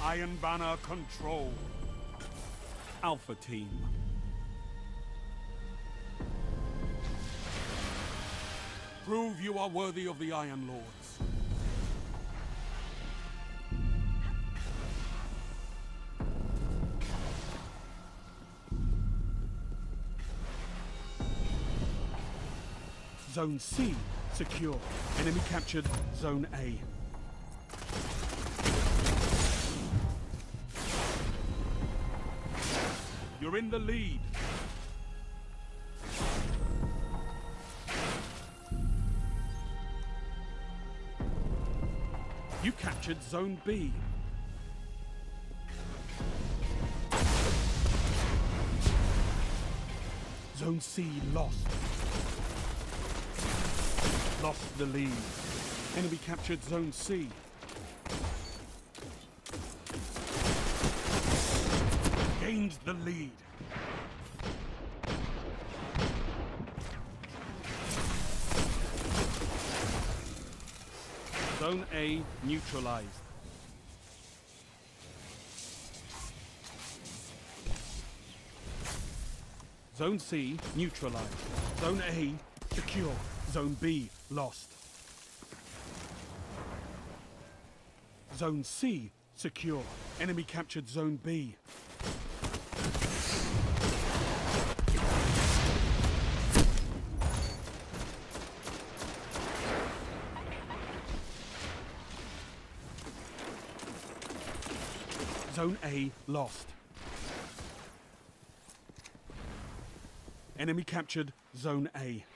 Iron Banner control. Alpha Team. Prove you are worthy of the Iron Lords. Zone C secure. Enemy captured Zone A. You're in the lead. You captured Zone B. Zone C lost. Lost the lead. Enemy captured Zone C. Gained the lead. Zone A neutralized. Zone C neutralized. Zone A secure. Zone B lost. Zone C secure. Enemy captured Zone B. Zone A lost. Enemy captured Zone A.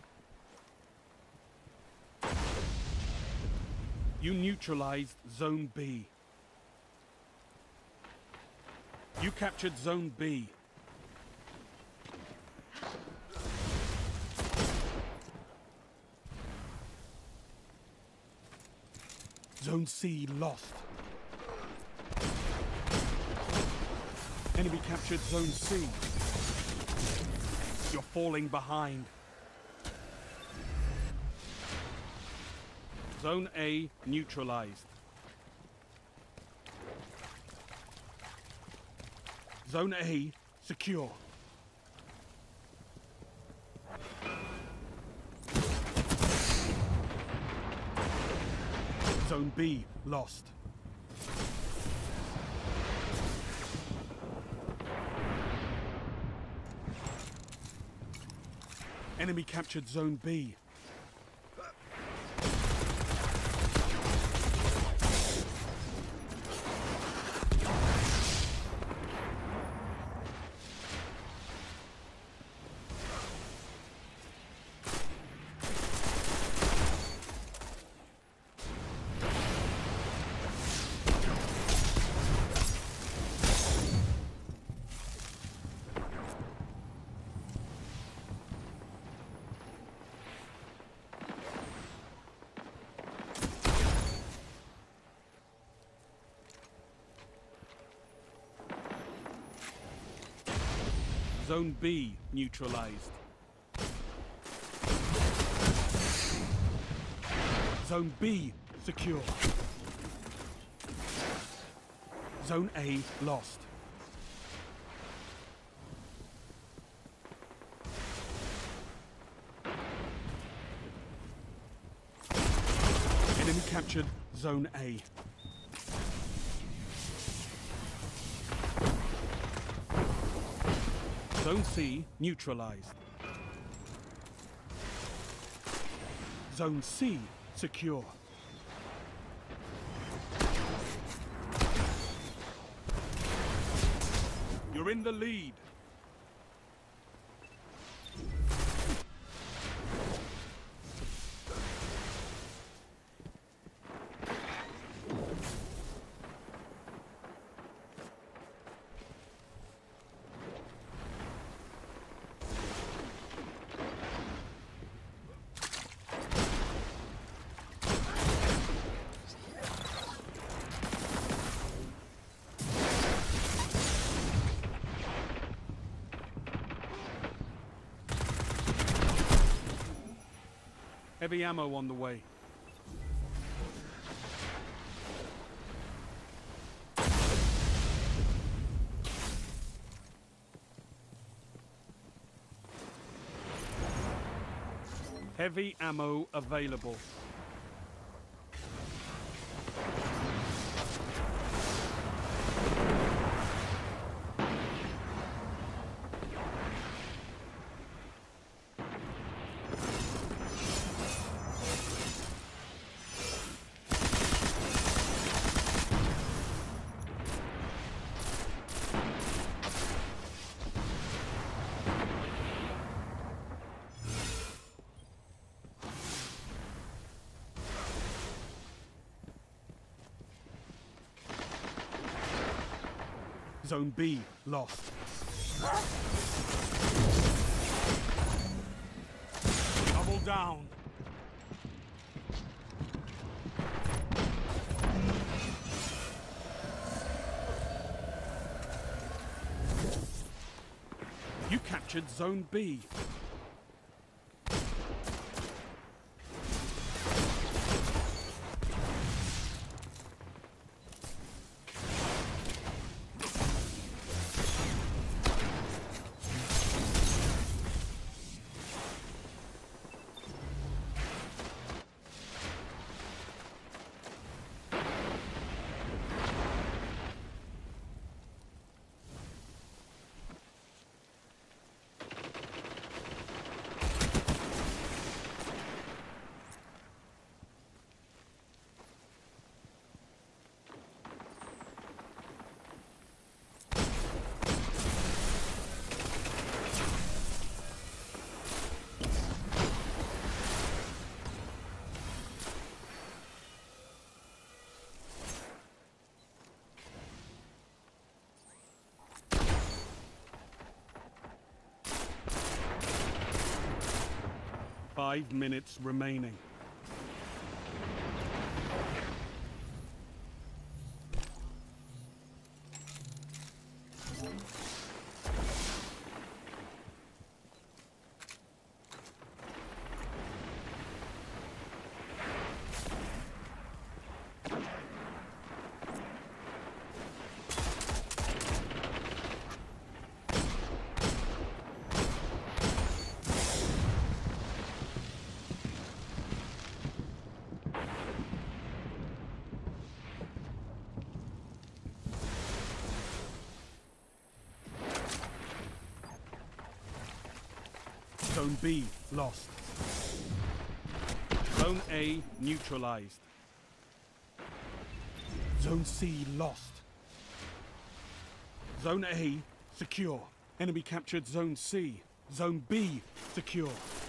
You neutralized Zone B. You captured Zone B. Zone C lost. Enemy captured Zone C. You're falling behind. Zone A neutralized. Zone A secure. Zone B lost. Enemy captured Zone B. Zone B neutralized. Zone B secure. Zone A lost. Enemy captured Zone A. Zone C neutralized. Zone C secure. You're in the lead. Heavy ammo on the way. Heavy ammo available. Zone B lost. Double down. You captured Zone B. Five minutes remaining. Zone B lost. Zone A neutralized. Zone C lost. Zone A secure. Enemy captured Zone C. Zone B secure.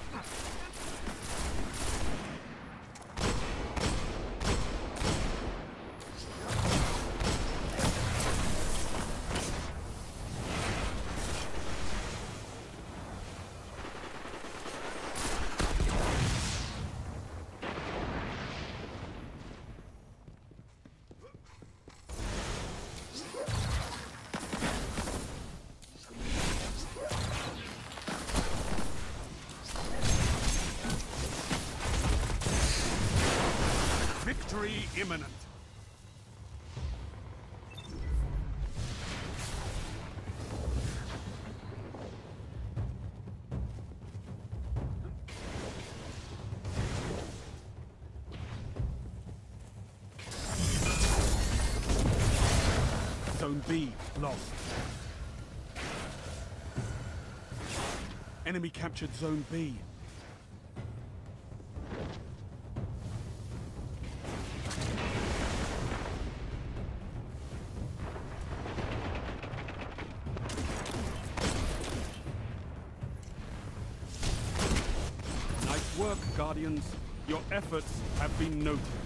Victory imminent. Zone B lost. Enemy captured Zone B. Nice work, Guardians. Your efforts have been noted.